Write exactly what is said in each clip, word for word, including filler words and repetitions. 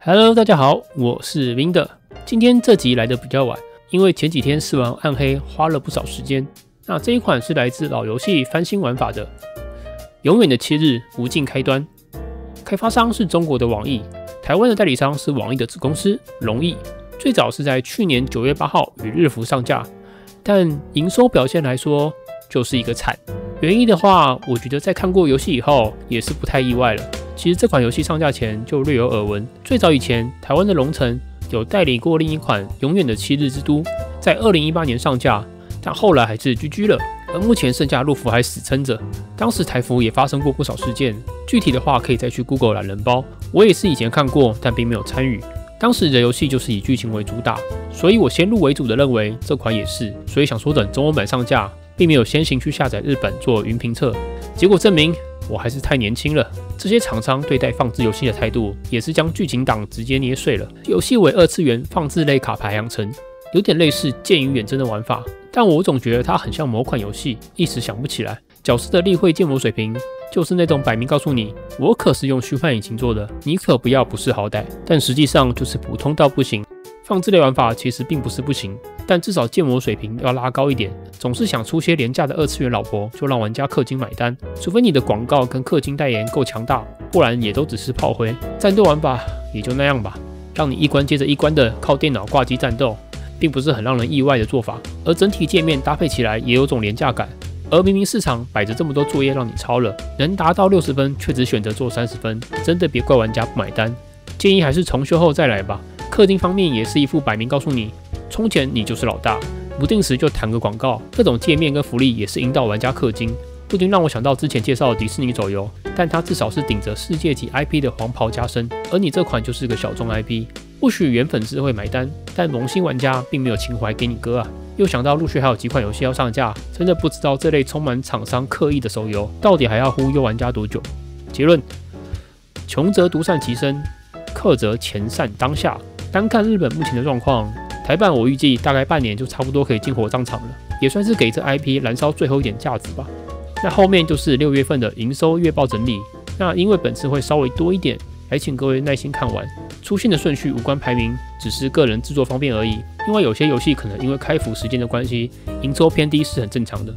Hello， 大家好，我是 Wind。今天这集来的比较晚，因为前几天试完暗黑花了不少时间。那这一款是来自老游戏翻新玩法的《永远的七日无尽开端》，开发商是中国的网易，台湾的代理商是网易的子公司龙易。最早是在去年九月八号与日服上架，但营收表现来说就是一个惨。原因的话，我觉得在看过游戏以后也是不太意外了。其实这款游戏上架前就略有耳闻，最早以前台湾的龙城有代理过另一款《永远的七日之都》，在二零一八年上架，但后来还是 G G 了。而目前剩下陆服还死撑着，当时台服也发生过不少事件，具体的话可以再去 Google 懒人包。我也是以前看过，但并没有参与。当时的游戏就是以剧情为主打，所以我先入为主的认为这款也是，所以想说等中文版上架，并没有先行去下载日本做云评测。结果证明我还是太年轻了。这些厂商对待放置游戏的态度，也是将剧情档直接捏碎了。游戏为二次元放置类卡牌养成，有点类似剑与远征的玩法，但我总觉得它很像某款游戏，一时想不起来。角色的立绘建模水平，就是那种摆明告诉你，我可是用虚幻引擎做的，你可不要不识好歹。但实际上就是普通到不行。放置类玩法其实并不是不行，但至少建模水平要拉高一点。总是想出些廉价的二次元老婆，就让玩家氪金买单，除非你的广告跟氪金代言够强大，不然也都只是炮灰。战斗玩法也就那样吧，让你一关接着一关的靠电脑挂机战斗，并不是很让人意外的做法。而整体界面搭配起来也有种廉价感。而明明市场摆着这么多作业让你抄了，能达到六十分却只选择做三十分，真的别怪玩家不买单。建议还是重修后再来吧。氪金方面也是一副摆明告诉你，充钱你就是老大，不定时就弹个广告，各种界面跟福利也是引导玩家氪金，不禁让我想到之前介绍的迪士尼手游，但它至少是顶着世界级 I P 的黄袍加身，而你这款就是个小众 I P， 或许原粉丝会买单，但萌新玩家并没有情怀给你割啊。又想到陆续还有几款游戏要上架，真的不知道这类充满厂商刻意的手游，到底还要忽悠玩家多久？结论：穷则独善其身，克则钱善当下。单看日本目前的状况，台版我预计大概半年就差不多可以进火葬场了，也算是给这 I P 燃烧最后一点价值吧。那后面就是六月份的营收月报整理，那因为本次会稍微多一点，还请各位耐心看完。出现的顺序无关排名，只是个人制作方便而已。因为有些游戏可能因为开服时间的关系，营收偏低是很正常的。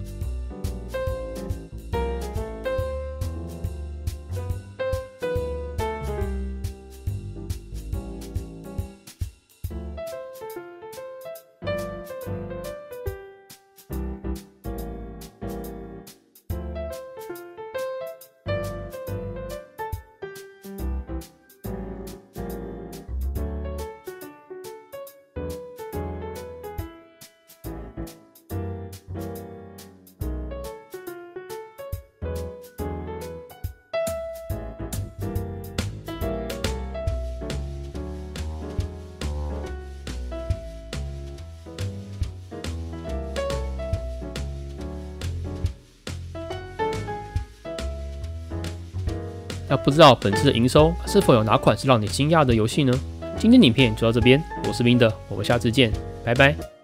那不知道本次的营收是否有哪款是让你惊讶的游戏呢？今天的影片就到这边，我是Wind，我们下次见，拜拜。